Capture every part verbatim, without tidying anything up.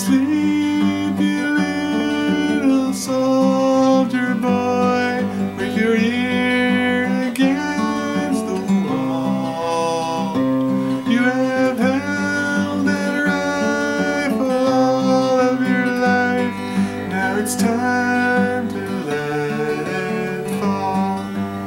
sleep, you little soldier boy, with your ear against the wall. You have held that rifle all of your life. Now it's time to let it fall.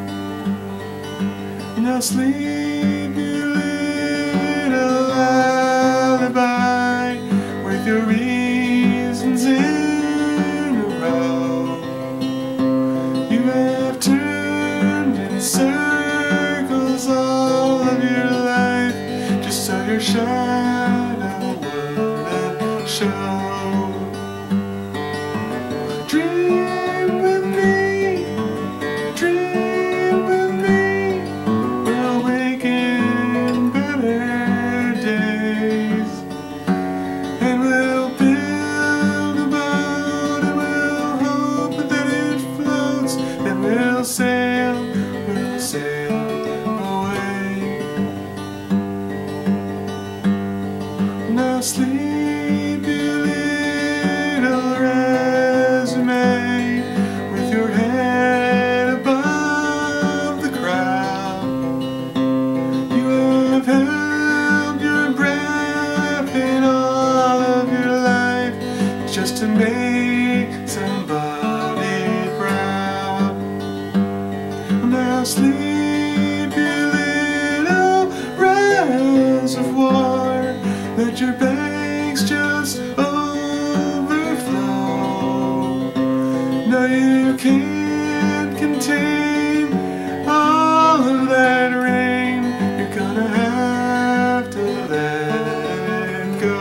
Now sleep, you little lullaby, with your reasons in a row. You have turned in circles all of your life, just so your shadow wouldn't show. Dream with me, dream with me, we'll wake in better days. And we'll build a boat, and we'll hope that it floats. Then we'll sail, we'll sail away. Now sleep, you little resume, with your head above the crowd. You have held your breath in all of your life, just to make somebody proud. Now sleep, you little reservoir, let your banks just overflow. No, you can't contain all of that rain. You're gonna have to let it go.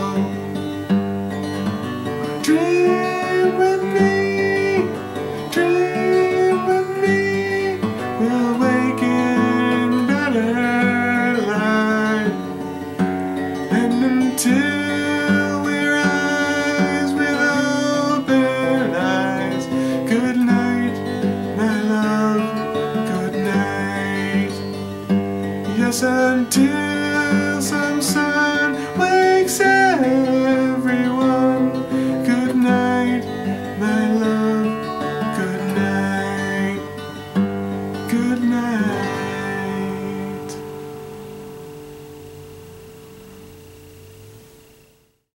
Dream with me, dream with me, we'll wake in better light. And until we rise with open eyes, good night, my love, good night. Yes, until